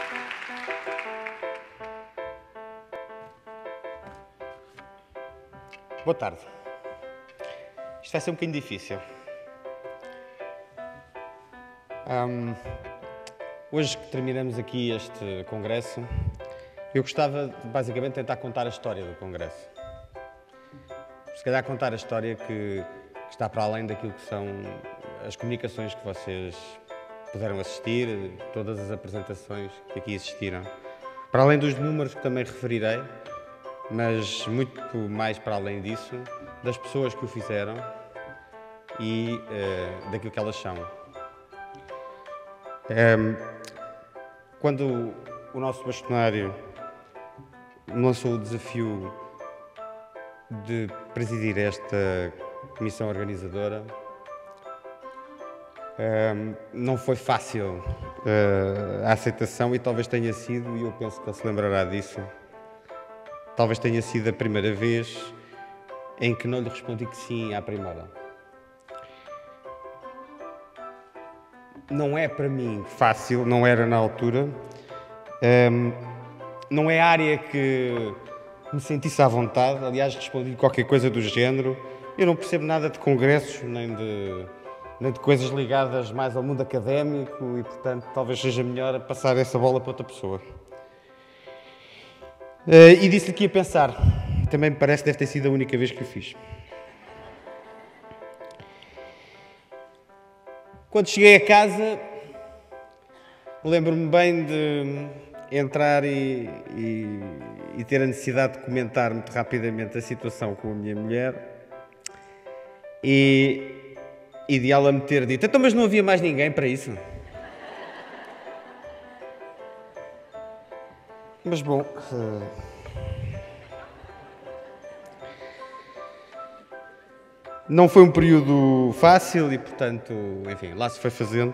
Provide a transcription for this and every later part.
Boa tarde. Isto vai ser um bocadinho difícil. Hoje que terminamos aqui este congresso, eu gostava de basicamente tentar contar a história do congresso. Se calhar contar a história que está para além daquilo que são as comunicações que vocês puderam assistir, todas as apresentações que aqui existiram. Para além dos números que também referirei, mas muito mais para além disso, das pessoas que o fizeram e daquilo que elas são. Quando o nosso bastonário me lançou o desafio de presidir esta comissão organizadora, não foi fácil a aceitação e talvez tenha sido, e eu penso que ele se lembrará disso, talvez tenha sido a primeira vez em que não lhe respondi que sim à primeira. Não é para mim fácil, não era na altura, não é área que me sentisse à vontade, aliás respondi qualquer coisa do género. Eu não percebo nada de congressos, nem de coisas ligadas mais ao mundo académico e, portanto, talvez seja melhor passar essa bola para outra pessoa. E disse-lhe que ia pensar. Também me parece que deve ter sido a única vez que o fiz. Quando cheguei a casa, lembro-me bem de entrar e ter a necessidade de comentar muito rapidamente a situação com a minha mulher e de ela me ter dito: então, mas não havia mais ninguém para isso? Mas bom, não foi um período fácil e, portanto, enfim, lá se foi fazendo.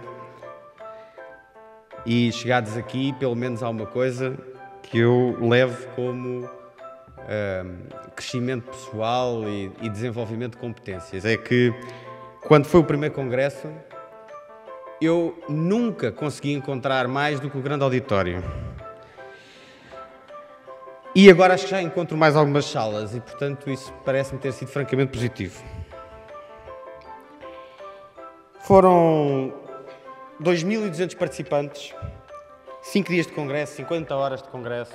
E chegados aqui, pelo menos há uma coisa que eu levo como crescimento pessoal e desenvolvimento de competências. É que, quando foi o primeiro congresso, eu nunca consegui encontrar mais do que o grande auditório. E agora acho que já encontro mais algumas salas e, portanto, isso parece-me ter sido francamente positivo. Foram 2.200 participantes, 5 dias de congresso, 50 horas de congresso,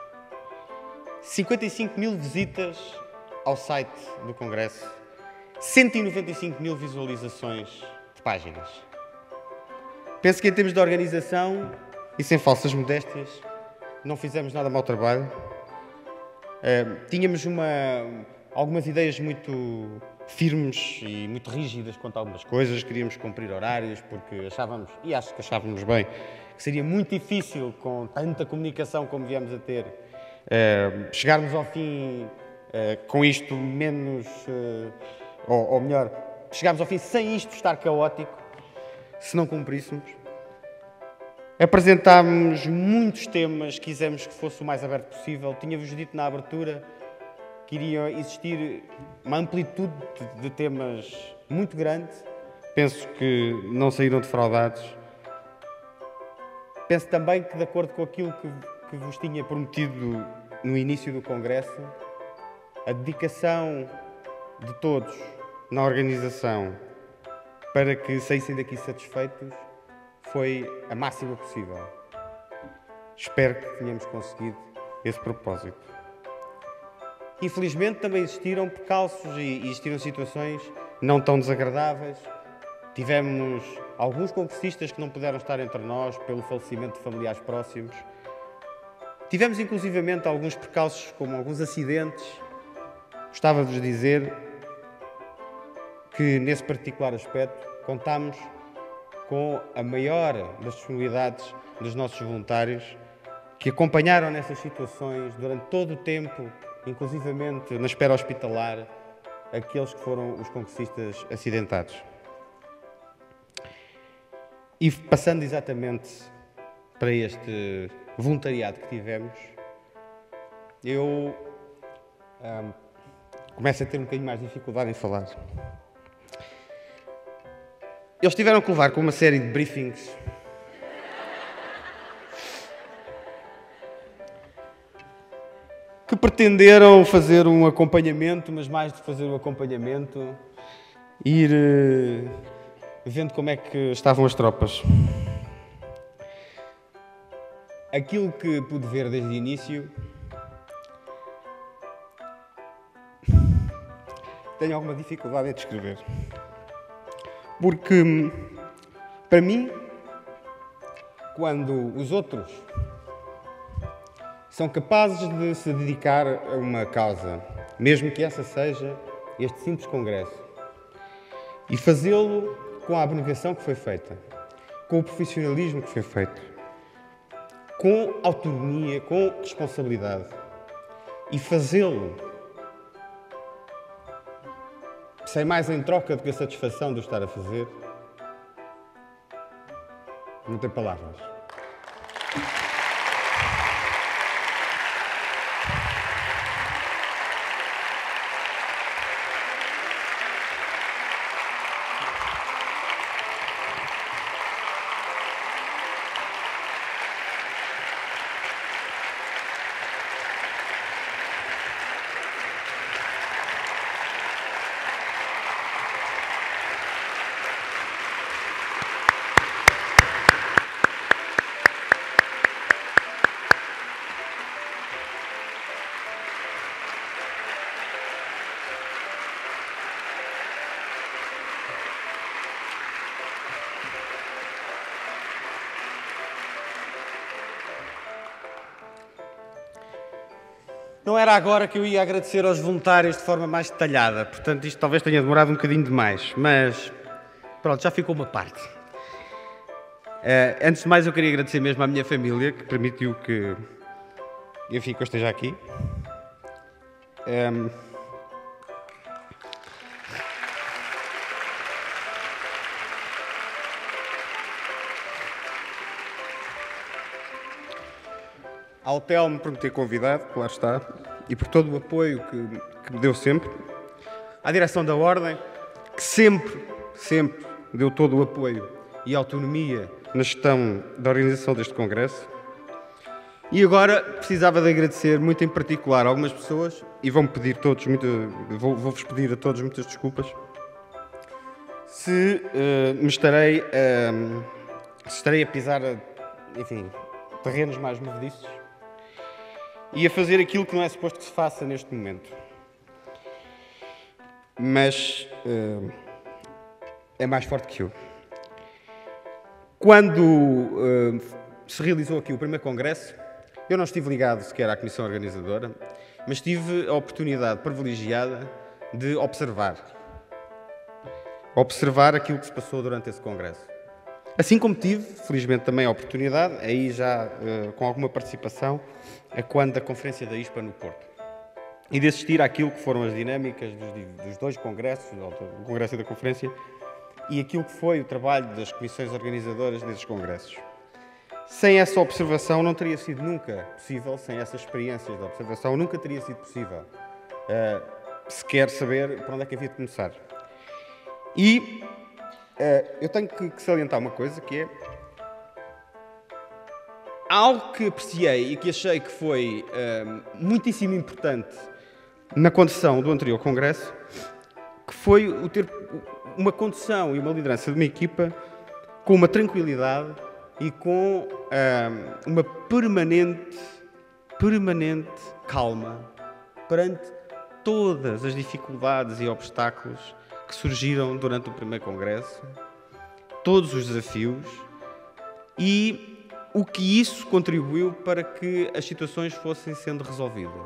55.000 visitas ao site do congresso, 195.000 visualizações de páginas. Penso que em termos de organização, e sem falsas modéstias, não fizemos nada mau trabalho. Tínhamos algumas ideias muito firmes e muito rígidas quanto a algumas coisas. Queríamos cumprir horários porque achávamos, e acho que achávamos bem, que seria muito difícil com tanta comunicação como viemos a ter, chegarmos ao fim com isto menos, ou melhor, chegarmos ao fim sem isto estar caótico, se não cumpríssemos. Apresentámos muitos temas, quisemos que fosse o mais aberto possível. Tinha-vos dito na abertura que iria existir uma amplitude de temas muito grande. Penso que não saíram defraudados. Penso também que, de acordo com aquilo que vos tinha prometido no início do congresso, a dedicação de todos na organização para que saíssem daqui satisfeitos foi a máxima possível. Espero que tenhamos conseguido esse propósito. Infelizmente também existiram percalços e existiram situações não tão desagradáveis. Tivemos alguns congressistas que não puderam estar entre nós pelo falecimento de familiares próximos. Tivemos inclusivamente alguns percalços, como alguns acidentes. Gostava de vos dizer que nesse particular aspecto contámos com a maior das disponibilidades dos nossos voluntários que acompanharam nessas situações durante todo o tempo, inclusivamente na espera hospitalar, aqueles que foram os congressistas acidentados. E passando exatamente para este voluntariado que tivemos, eu começo a ter um bocadinho mais de dificuldade em falar. Eles tiveram que levar com uma série de briefings que pretenderam fazer um acompanhamento, mas mais de fazer o acompanhamento, ir vendo como é que estavam as tropas. Aquilo que pude ver desde o início, tenho alguma dificuldade em descrever. Porque, para mim, quando os outros são capazes de se dedicar a uma causa, mesmo que essa seja este simples congresso, e fazê-lo com a abnegação que foi feita, com o profissionalismo que foi feito, com autonomia, com responsabilidade, e fazê-lo sem mais em troca do que a satisfação de o estar a fazer, não tem palavras. Não era agora que eu ia agradecer aos voluntários de forma mais detalhada, portanto isto talvez tenha demorado um bocadinho demais, mas pronto, já ficou uma parte. Antes de mais eu queria agradecer mesmo à minha família, que permitiu que, enfim, que eu esteja aqui. Ao Telmo por me ter convidado, claro está, e por todo o apoio que me deu sempre. À direção da Ordem, que sempre deu todo o apoio e autonomia na gestão da organização deste Congresso. E agora precisava de agradecer muito em particular a algumas pessoas, e vou-vos pedir a todos muitas desculpas, se estarei a pisar, enfim, terrenos mais movediços, e a fazer aquilo que não é suposto que se faça neste momento. Mas é mais forte que eu. Quando se realizou aqui o primeiro congresso, eu não estive ligado sequer à comissão organizadora, mas tive a oportunidade privilegiada de observar aquilo que se passou durante esse congresso. Assim como tive, felizmente, também a oportunidade, aí já com alguma participação, a quando da Conferência da ISPA no Porto, e de assistir àquilo que foram as dinâmicas dos dois congressos, do Congresso e da Conferência, e aquilo que foi o trabalho das comissões organizadoras desses congressos. Sem essa observação não teria sido nunca possível, sem essas experiências de observação, nunca teria sido possível sequer saber para onde é que havia de começar. E eu tenho que salientar uma coisa, que é algo que apreciei e que achei que foi muitíssimo importante na condução do anterior Congresso, que foi o ter uma condução e uma liderança de uma equipa com uma tranquilidade e com uma permanente calma perante todas as dificuldades e obstáculos que surgiram durante o primeiro Congresso, todos os desafios, e o que isso contribuiu para que as situações fossem sendo resolvidas.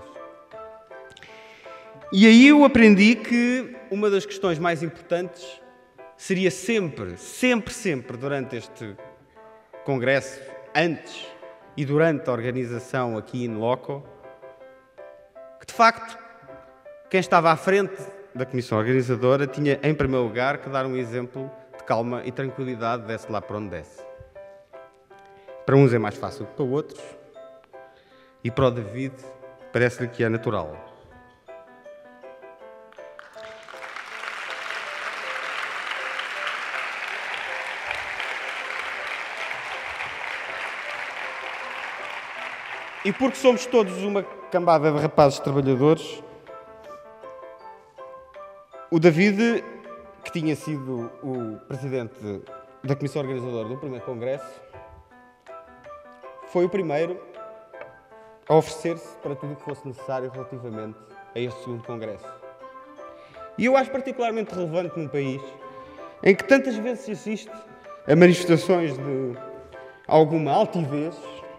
E aí eu aprendi que uma das questões mais importantes seria sempre, durante este Congresso, antes e durante a organização aqui in loco, que de facto quem estava à frente da comissão organizadora tinha, em primeiro lugar, que dar um exemplo de calma e tranquilidade, desce lá para onde desce. Para uns é mais fácil que para outros, e para o David parece-lhe que é natural. E porque somos todos uma cambada de rapazes trabalhadores, o David, que tinha sido o presidente da Comissão Organizadora do primeiro Congresso, foi o primeiro a oferecer-se para tudo o que fosse necessário relativamente a este segundo Congresso. E eu acho particularmente relevante num país em que tantas vezes se assiste a manifestações de alguma altivez,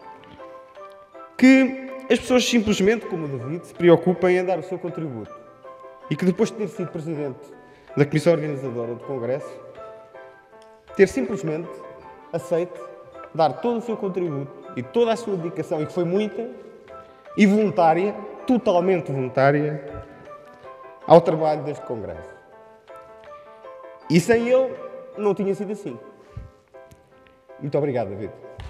que as pessoas simplesmente, como o David, se preocupem em dar o seu contributo. E que depois de ter sido presidente da Comissão Organizadora do Congresso, ter simplesmente aceito dar todo o seu contributo e toda a sua dedicação, e que foi muita, e voluntária, totalmente voluntária, ao trabalho deste Congresso. E sem ele, não tinha sido assim. Muito obrigado, David.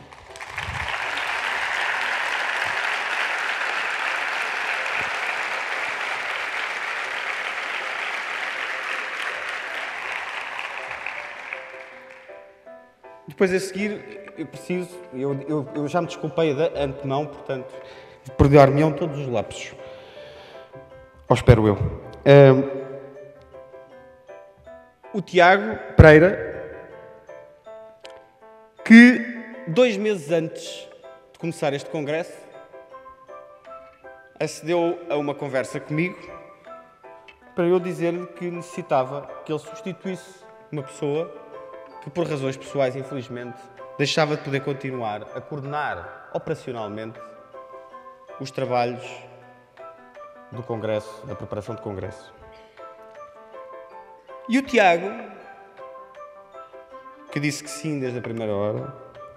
Depois a seguir, eu já me desculpei de antemão, portanto, perdoar-me-ão todos os lapsos. Ou espero eu. O Tiago Pereira, que 2 meses antes de começar este congresso, acedeu a uma conversa comigo para eu dizer-lhe que necessitava que ele substituísse uma pessoa que, por razões pessoais, infelizmente, deixava de poder continuar a coordenar operacionalmente os trabalhos do Congresso, da preparação do Congresso. E o Tiago, que disse que sim desde a primeira hora,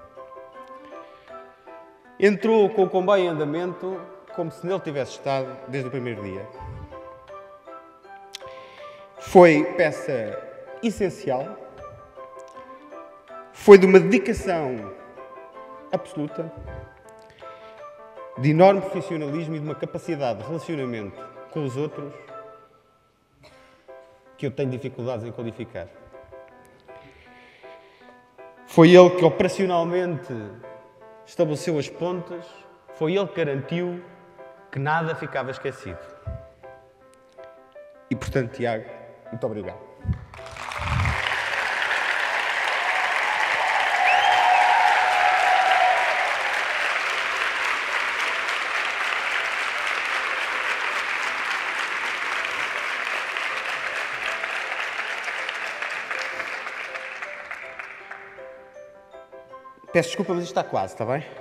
entrou com o comboio em andamento como se nele tivesse estado desde o primeiro dia. Foi peça essencial, foi de uma dedicação absoluta, de enorme profissionalismo e de uma capacidade de relacionamento com os outros que eu tenho dificuldades em qualificar. Foi ele que operacionalmente estabeleceu as pontas, foi ele que garantiu que nada ficava esquecido. E, portanto, Tiago, muito obrigado. Peço desculpa, mas isto está quase, está bem?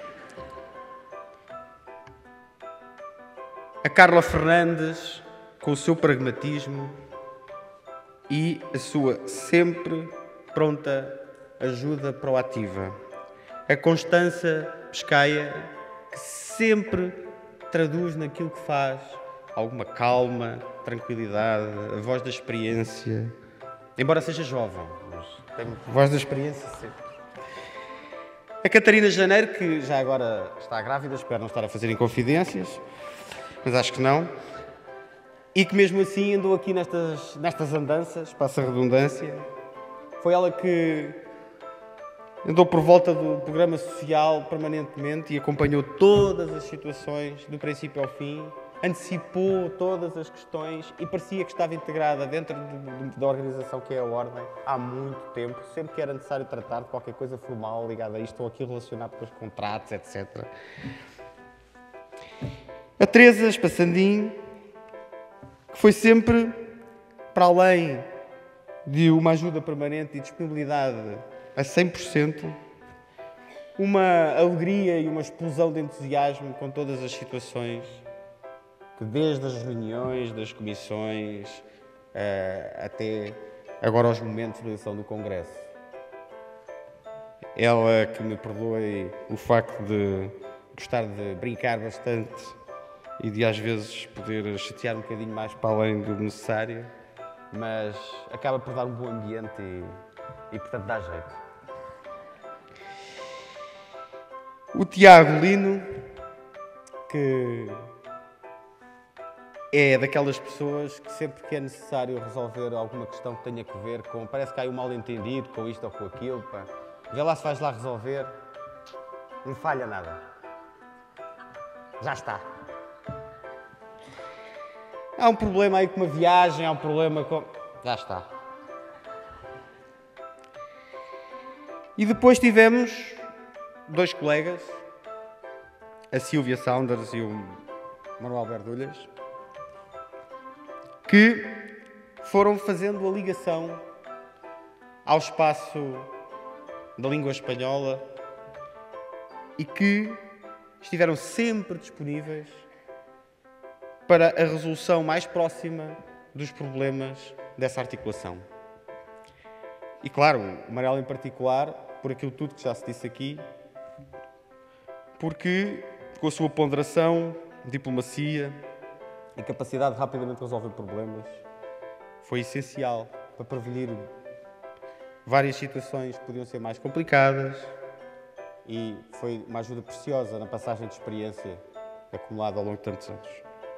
A Carla Fernandes, com o seu pragmatismo e a sua sempre pronta ajuda proativa. A Constança Pescaia, que sempre traduz naquilo que faz alguma calma, tranquilidade, a voz da experiência. Embora seja jovem, mas tem a voz da experiência sempre. A Catarina Janeiro, que já agora está grávida, espero não estar a fazer inconfidências, mas acho que não. E que mesmo assim andou aqui nestas andanças, passa a redundância. Foi ela que andou por volta do programa social permanentemente e acompanhou todas as situações, do princípio ao fim, antecipou todas as questões e parecia que estava integrada dentro da organização que é a Ordem há muito tempo, sempre que era necessário tratar de qualquer coisa formal ligada a isto ou aquilo relacionado com os contratos, etc. A Teresa Espassandim, que foi sempre, para além de uma ajuda permanente e disponibilidade a 100%, uma alegria e uma explosão de entusiasmo com todas as situações, que desde as reuniões, das comissões, até agora aos momentos de eleição do Congresso. Ela que me perdoe o facto de gostar de brincar bastante e de às vezes poder chatear um bocadinho mais para além do necessário, mas acaba por dar um bom ambiente e portanto dá jeito. O Tiago Lino, que é daquelas pessoas que sempre que é necessário resolver alguma questão que tenha que ver com, parece que há um mal-entendido com isto ou com aquilo, pá, vê lá se vais lá resolver, não falha nada. já está. Há um problema aí com uma viagem, há um problema com... Já está. E depois tivemos dois colegas, a Silvia Saunders e o Manuel Verdulhas, que foram fazendo a ligação ao espaço da língua espanhola e que estiveram sempre disponíveis para a resolução mais próxima dos problemas dessa articulação. E claro, o Marelo em particular, por aquilo tudo que já se disse aqui, porque com a sua ponderação, diplomacia e capacidade de rapidamente resolver problemas, foi essencial para prevenir várias situações que podiam ser mais complicadas e foi uma ajuda preciosa na passagem de experiência acumulada ao longo de tantos anos.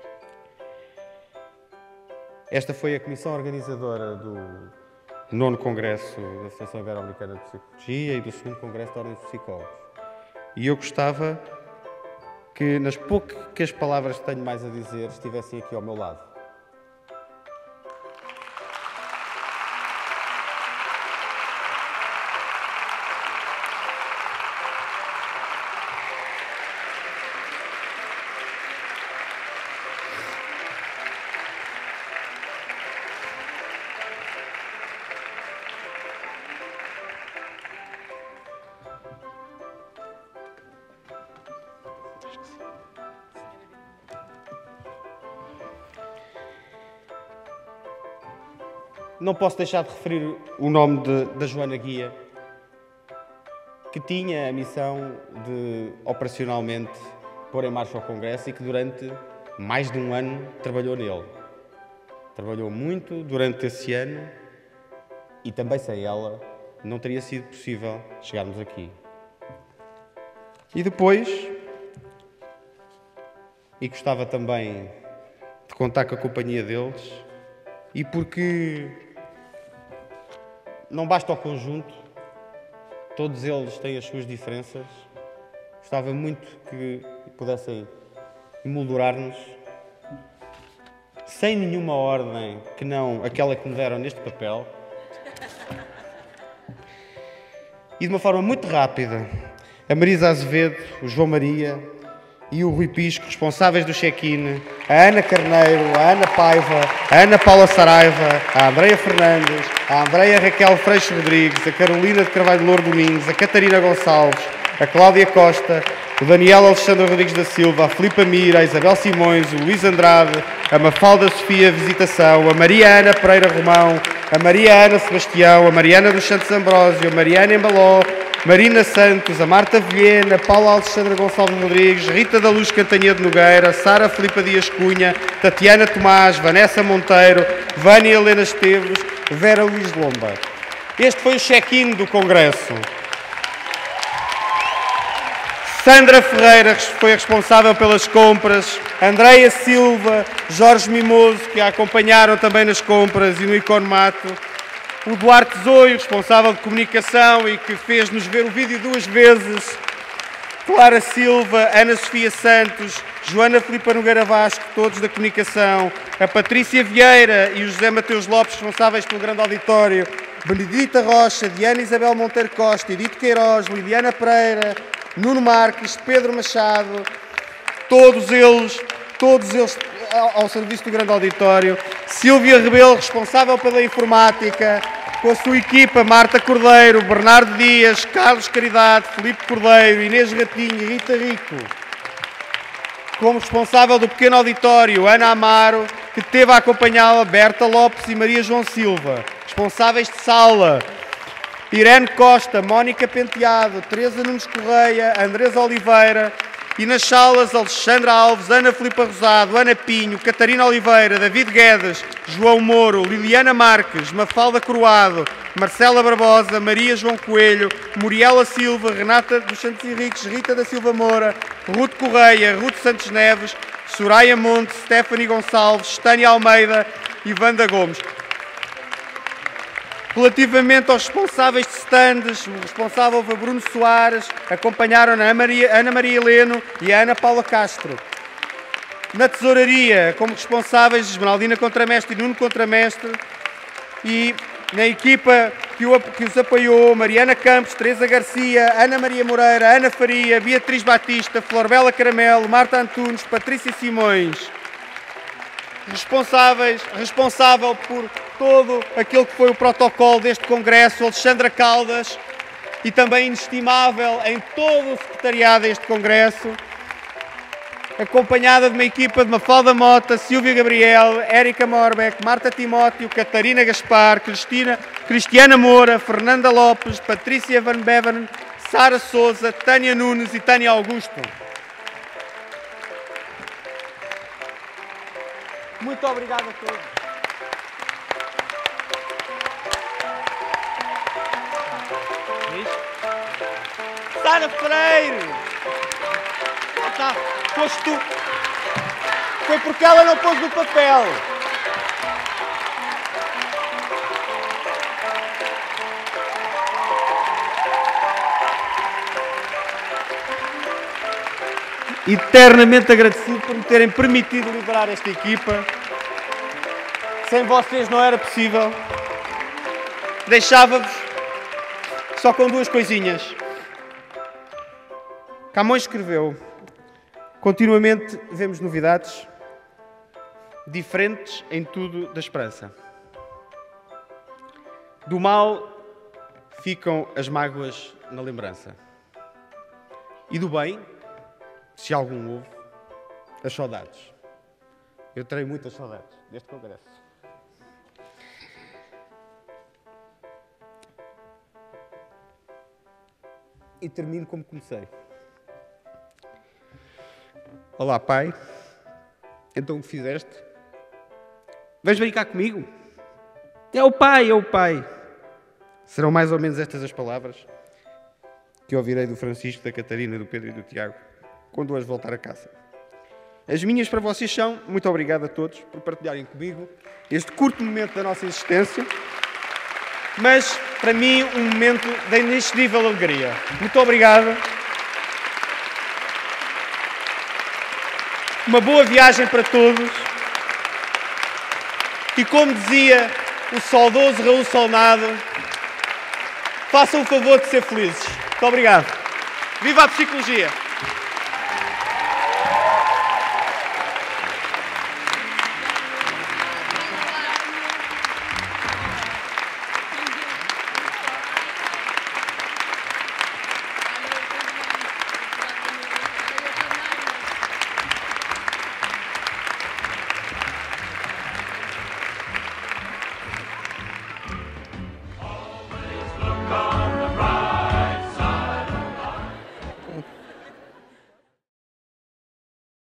Esta foi a comissão organizadora do 9º Congresso da Associação Ibero-Americana de Psicologia e do 2º Congresso da Ordem dos Psicólogos. E eu gostava que, nas poucas palavras que tenho mais a dizer, estivessem aqui ao meu lado. Não posso deixar de referir o nome da Joana Guia, que tinha a missão de, operacionalmente, pôr em marcha o Congresso e que durante mais de um ano trabalhou nele. Trabalhou muito durante esse ano e também sem ela não teria sido possível chegarmos aqui. E depois, e gostava também de contar com a companhia deles, e porque não basta o conjunto, todos eles têm as suas diferenças, gostava muito que pudessem emoldurar-nos sem nenhuma ordem que não aquela que me deram neste papel e de uma forma muito rápida a Marisa Azevedo, o João Maria e o Rui Pisco, responsáveis do check-in, a Ana Carneiro, a Ana Paiva, a Ana Paula Saraiva, a Andreia Fernandes, a Andreia Raquel Freixo Rodrigues, a Carolina de Carvalho Louro Domingos, a Catarina Gonçalves, a Cláudia Costa, o Daniel Alexandre Rodrigues da Silva, a Filipa Mira, a Isabel Simões, o Luís Andrade, a Mafalda Sofia Visitação, a Maria Ana Pereira Romão, a Maria Ana Sebastião, a Mariana dos Santos Ambrósio, a Mariana Embaló, Marina Santos, a Marta Vilhena, Paula Alexandra Gonçalves Rodrigues, Rita da Luz Cantanhede Nogueira, Sara Filipa Dias Cunha, Tatiana Tomás, Vanessa Monteiro, Vânia Helena Esteves, Vera Luís Lomba. Este foi o check-in do Congresso. Sandra Ferreira foi responsável pelas compras, Andreia Silva, Jorge Mimoso, que a acompanharam também nas compras e no economato, o Duarte Zoio, responsável de comunicação e que fez-nos ver o vídeo 2 vezes, Clara Silva, Ana Sofia Santos, Joana Filipa Nogueira Vasco, todos da comunicação, a Patrícia Vieira e o José Mateus Lopes, responsáveis pelo grande auditório, Benedita Rocha, Diana Isabel Monteiro Costa, Edito Queiroz, Liliana Pereira, Nuno Marques, Pedro Machado, todos eles ao serviço do grande auditório, Silvia Rebelo, responsável pela informática, com a sua equipa, Marta Cordeiro, Bernardo Dias, Carlos Caridade, Filipe Cordeiro, Inês Ratinho e Rita Rico. Como responsável do pequeno auditório, Ana Amaro, que teve a acompanhá-la, Berta Lopes e Maria João Silva. Responsáveis de sala, Irene Costa, Mónica Penteado, Teresa Nunes Correia, Andresa Oliveira. E nas salas, Alexandra Alves, Ana Filipa Rosado, Ana Pinho, Catarina Oliveira, David Guedes, João Moro, Liliana Marques, Mafalda Croado, Marcela Barbosa, Maria João Coelho, Muriela Silva, Renata dos Santos Henriques, Rita da Silva Moura, Ruth Correia, Ruth Santos Neves, Soraya Monte, Stephanie Gonçalves, Tânia Almeida e Wanda Gomes. Relativamente aos responsáveis de stands, o responsável foi Bruno Soares, acompanharam a Ana Maria Heleno e a Ana Paula Castro. Na tesouraria, como responsáveis, Esmeraldina Contramestre e Nuno Contramestre. E na equipa que os apoiou, Mariana Campos, Teresa Garcia, Ana Maria Moreira, Ana Faria, Beatriz Batista, Florbela Caramelo, Marta Antunes, Patrícia Simões. Responsável por todo aquilo que foi o protocolo deste Congresso, Alexandra Caldas, e também inestimável em todo o secretariado deste Congresso, acompanhada de uma equipa de Mafalda Mota, Silvia Gabriel, Érica Morbeck, Marta Timóteo, Catarina Gaspar, Cristiana Moura, Fernanda Lopes, Patrícia Van Beveren, Sara Souza, Tânia Nunes e Tânia Augusto. Muito obrigado a todos. Sara Freire! Foste tu. Foi porque ela não pôs no papel. Eternamente agradecido por me terem permitido liderar esta equipa. Sem vocês não era possível. Deixava-vos só com duas coisinhas. Camões escreveu: continuamente vemos novidades diferentes em tudo da esperança. Do mal ficam as mágoas na lembrança. E do bem, se algum houve, as saudades. Eu terei muitas saudades deste Congresso. E termino como comecei. Olá, pai. Então o que fizeste? Vens brincar comigo? É o pai, é o pai. Serão mais ou menos estas as palavras que ouvirei do Francisco, da Catarina, do Pedro e do Tiago quando as voltar a casa. As minhas para vocês são: muito obrigado a todos por partilharem comigo este curto momento da nossa existência, mas para mim um momento de inexcedível alegria. Muito obrigado. Uma boa viagem para todos. E como dizia o saudoso Raul Solnado, façam o favor de ser felizes. Muito obrigado. Viva a psicologia!